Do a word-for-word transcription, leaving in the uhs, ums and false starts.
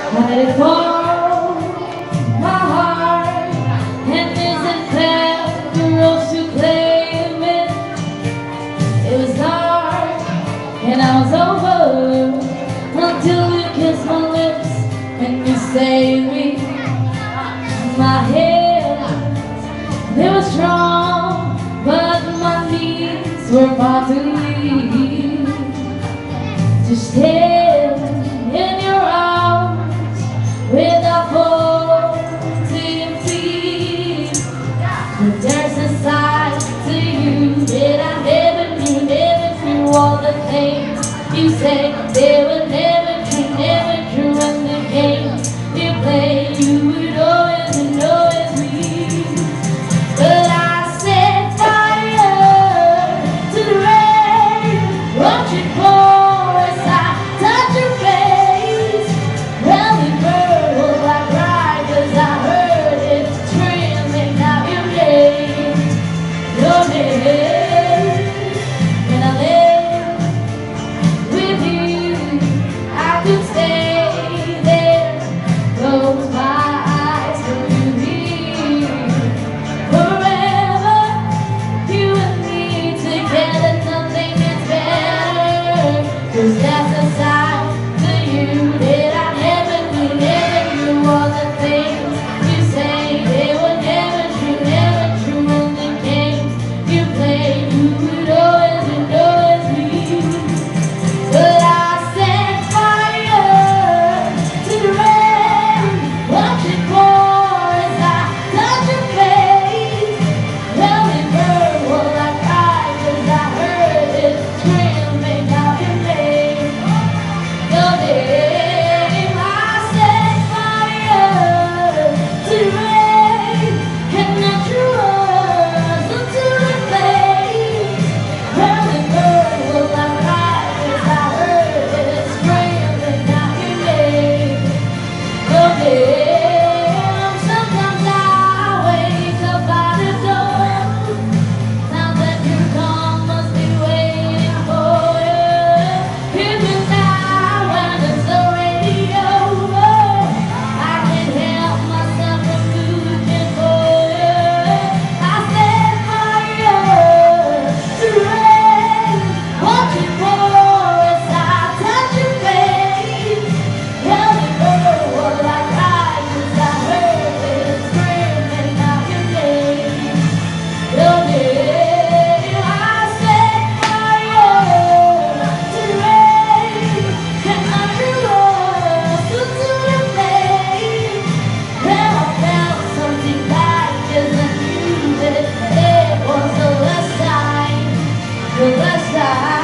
Let it fall, my heart, and isn't there the rose to claim it? It was dark, and I was over, until you kissed my lips, and you saved me. My hands, they were strong, but my knees were far too weak to stand in your arms without holding feet. But there's a side to you that I never knew, never knew. All the things you say, they were never true, never true. And the games you play, you would always and always leave. But I set fire to the rain, watching pour as I touch your face. Well, the bird will I cry, 'cause I heard it screaming out your name, your name. When I live with you, I could stay there, close my eyes to you. Forever, you and me together, nothing is better. 'Cause that's a side to you that I never knew, never knew. All the things you say, they were never true, never true. And the games you play, you would always and always leave. But I set fire to the rain, watch it pour as I touch your face. Well, the bird will I cry, 'cause I heard it screaming out your name, your name. I set fire to the rain, and I drew us into the flames. Well, the bird will I cry, 'cause I heard it screaming out your name, your name. Sometimes I wake up by the door, now that you're gone, must be waiting for you. Even now when it's already over, I can't help myself from looking for you. I set fire to the rain, watch it pour as I touch your face. Well, the bird will I cry, 'cause I heard it screaming out your name, your name. I set fire to the rain, and I drew us into the flames. Then I found something back as I knew that it was the last time, the last time.